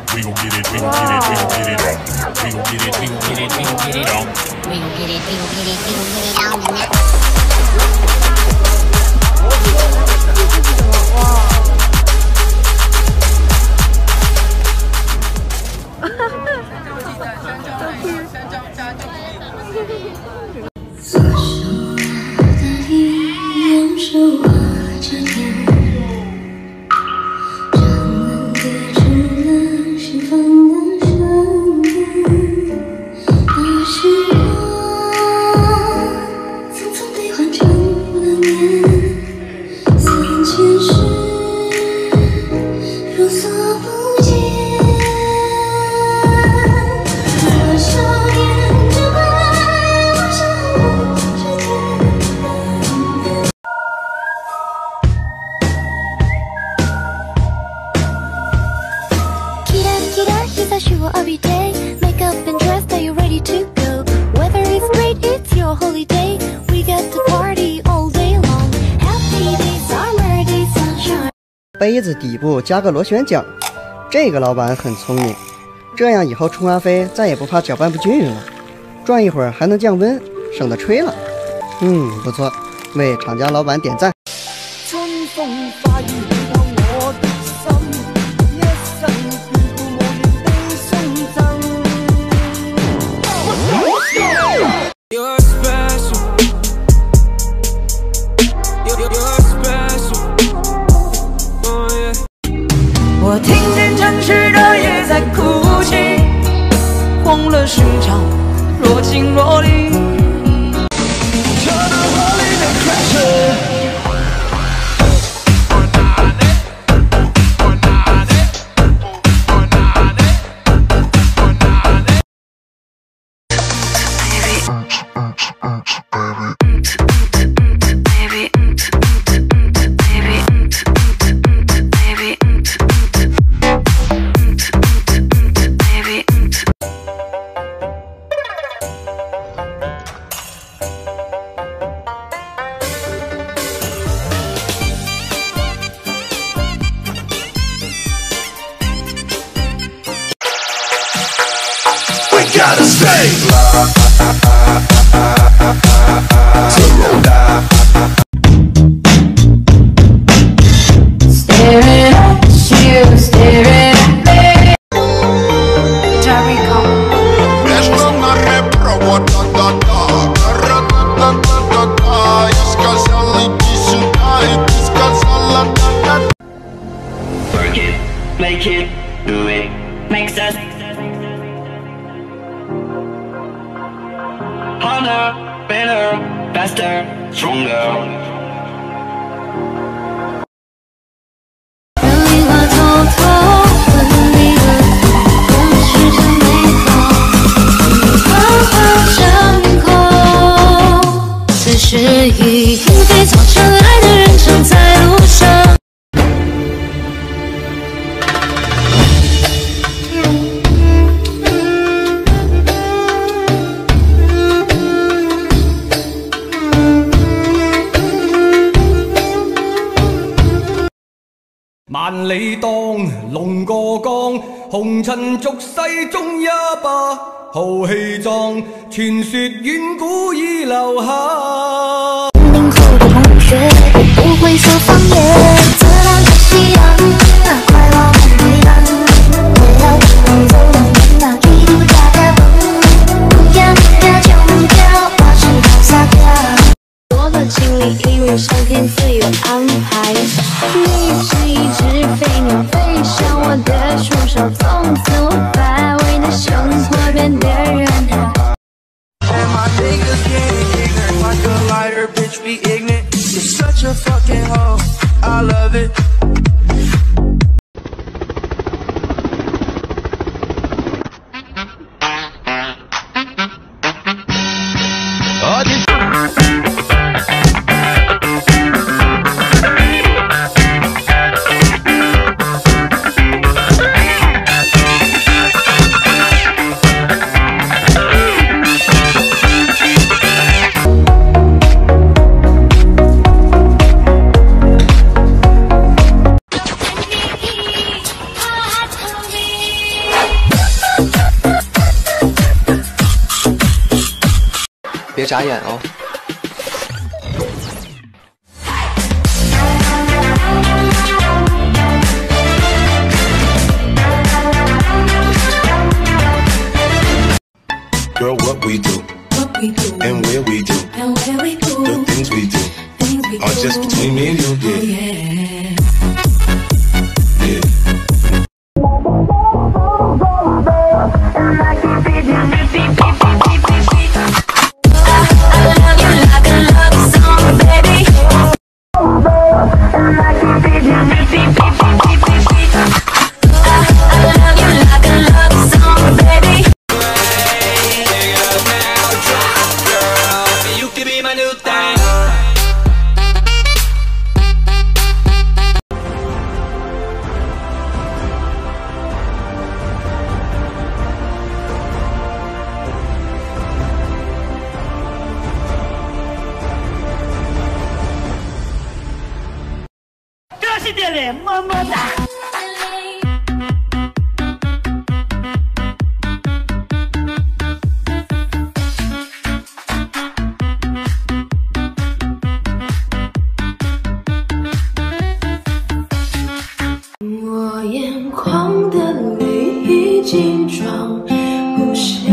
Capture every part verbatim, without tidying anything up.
We gon' get it, we gon' get it, we gon' get it on. We gon' get it, we gon' get it, we gon' get it on. We gon' get it, we gon' get it, we gon' get it on tonight. 杯子底部加个螺旋桨，这个老板很聪明，这样以后冲咖啡再也不怕搅拌不均匀了，转一会儿还能降温，省得吹了。嗯，不错，为厂家老板点赞。春風化雨到我的心，一生眷顧無言地相贈。You're special. You're special. 我听见城市的夜在哭泣，慌了寻找若即若离。 Gotta stay. Staring at you, staring at me. Jericho. Между нами провода, да-да. Я сказал иди сюда, и ты сказала да-да. Work it, make it, do it, makes us harder, better, faster, stronger. 让一话偷偷吻你的头，我试着美好，花花伤口。此时已莺飞草长，爱的人正在路上。 萬里當龍過江，紅塵俗世中一把豪氣壯，傳說遠古已留下。 零後的同學不會說方言，自然的夕陽，那快樂很美滿，未來不能走兩年，那一度假的夢，不要不要就不要，把翅膀撒掉。我的經歷因為上天自有安排，你是一隻飛鳥飛上我的樹梢，從此我把為的生活變得人海。 And my niggas getting ignorant like a lighter, bitch be ignorant. You're such a fucking hoe, I love it. 眨眼哦。 Girl, what we do, What we do, and where we do, and where we do, the things we do, things we are do. just between me and you, yeah. Yeah. Yeah. 这是点脸，么么哒。 我眼眶的泪已经装不下。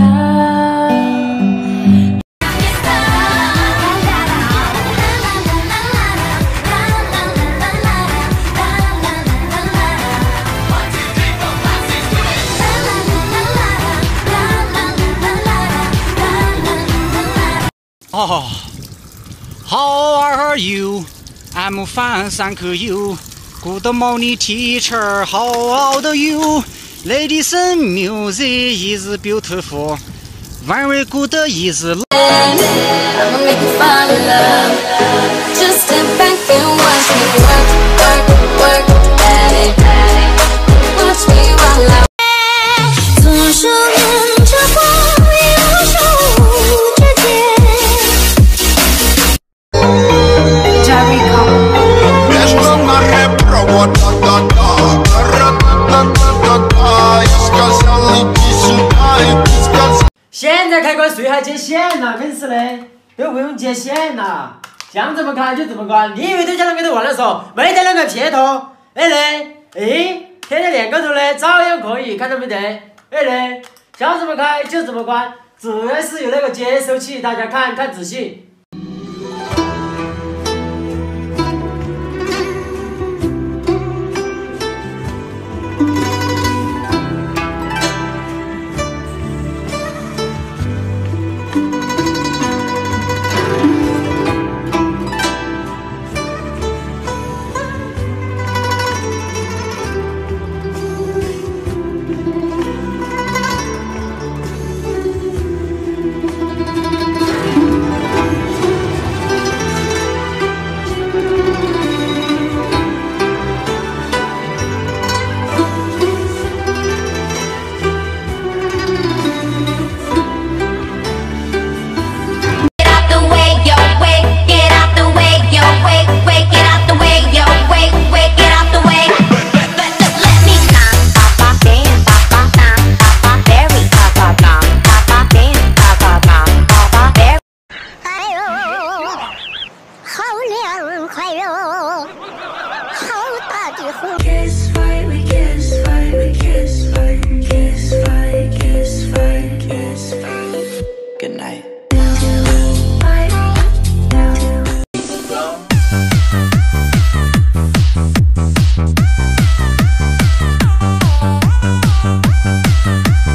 Oh, how are you? I'm fine, thank you. Good morning, teacher. How are you? Ladies and music is beautiful. Very good is love. I'ma make you fall in love. Just step back and watch me work, work, work at it. Watch me while I. 左手捻着光，右手捂着剑。 Между нами провода, да-да, ра-да-да-да-да-да. Я сказал, иди сюда, и ты сказал. 现在开关谁还接线呐？真是嘞，都不用接线呐，想怎么开就怎么关。你以为对象那个都完了手，没得那个撇头，哎嘞，哎，贴在脸高头嘞，照样可以，看到没得？哎嘞，想怎么开就怎么关，主要是有那个接收器，大家看看仔细。 Kiss fight, we kiss fight, we kiss fight, kiss fight, kiss fight, kiss fight. Good night. Fight.